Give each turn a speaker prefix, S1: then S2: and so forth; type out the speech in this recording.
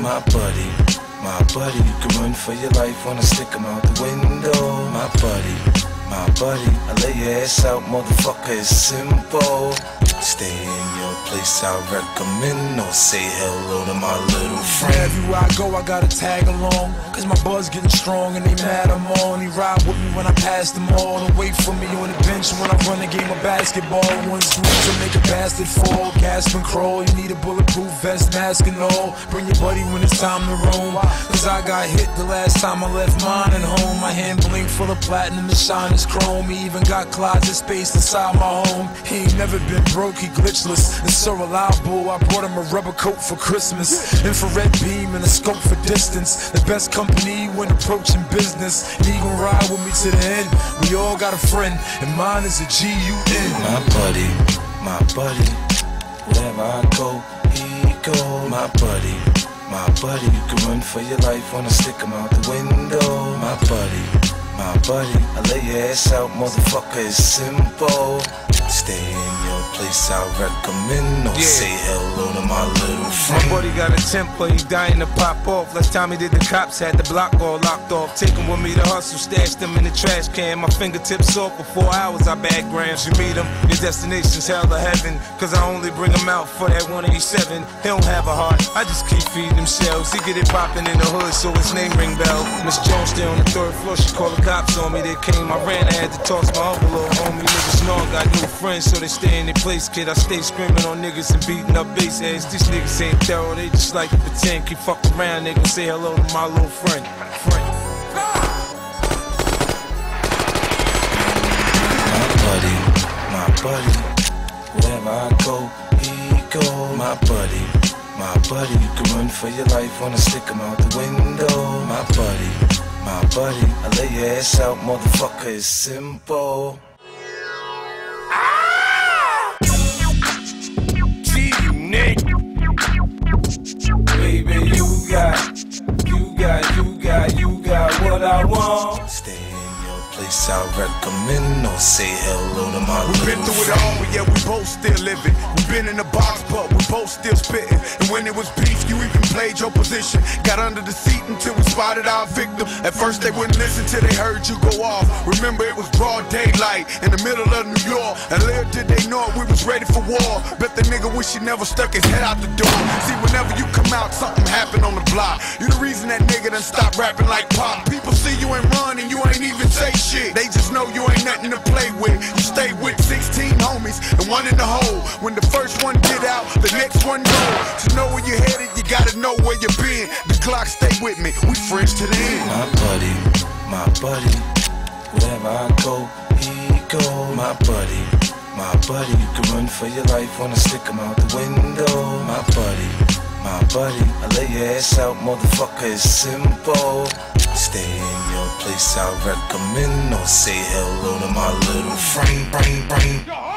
S1: My buddy, you can run for your life, wanna stick him out the window. My buddy, I lay your ass out, motherfucker, it's simple. Stay in your place, I recommend, or say hello to my little friend.
S2: Wherever I go, I gotta tag along, cause my buzz getting strong and they mad I'm on. He ride with me when I pass them all, and wait for me on the bench when I run a game of basketball. One swoop to make a bastard fall, gasp and crawl. You need a bulletproof vest, mask and all. Bring your buddy when it's time to roam, cause I got hit the last time I left mine at home. My hand blink full of platinum and shine is chrome. He even got closet space inside my home. He ain't never been broke, he glitchless and so reliable. I brought him a rubber coat for Christmas, infrared beam and a scope for distance. The best company when approaching business, and he gon' ride with me to the end. We all got a friend, and mine is a G-U-N.
S1: My buddy, wherever I go, he go. My buddy, you can run for your life, wanna stick him out the window. My buddy, I lay your ass out, motherfucker, it's simple. Stay in your place, I recommend, or say hello to my little friend.
S3: My buddy got a temper, he dying to pop off. Last time he did, the cops had the block all locked off. Take him with me to hustle, stashed him in the trash can. My fingertips off for 4 hours, I bag grams. You meet him, your destination's hell or heaven, cause I only bring him out for that 187. He don't have a heart, I just keep feeding him shells. He get it poppin' in the hood, so his name ring bell. Miss Jones stay on the 3rd floor, she called the cops on me. They came, I ran, I had to toss my other little homie. Niggas know I got new friends, so they stay in their place, kid. I stay screaming on niggas and beating up bass heads. These niggas ain't thorough, they just like to pretend. Keep fucking around, they gon' say hello to my little friend.
S1: My buddy, wherever I go, he go. My buddy, you can run for your life, wanna stick him out the window. My buddy, I lay your ass out, motherfucker, it's simple.
S3: Baby, you got what I want.
S1: Stay in your place, I recommend, or say hello to my little friend.
S4: We've been through it all, but yeah, we both still living. We've been in the box, but we both still spitting. And when it was beef, you even played your position. Got under the seat until we spotted our victim. At first they wouldn't listen till they heard you go off. Remember it was broad daylight in the middle of New York, and little did they know it, we was ready for war. Bet the nigga wish he never stuck his head out the door. See, whenever you come out, something happen on the block. You the reason that nigga done stopped rapping like Pop. People see you ain't run and you ain't even say shit. They just know you ain't nothing to play with. You stay with 16 homies and one in the hole. When the first one get out, the next one go. To know where you're headed, you gotta know where you've been. The Glock stay with me, we friends to the end.
S1: My buddy, wherever I go, he go. My buddy, you can run for your life, wanna stick him out the window. My buddy, I lay your ass out, motherfucker, it's simple. Stay in your place, I recommend, or say hello to my little friend.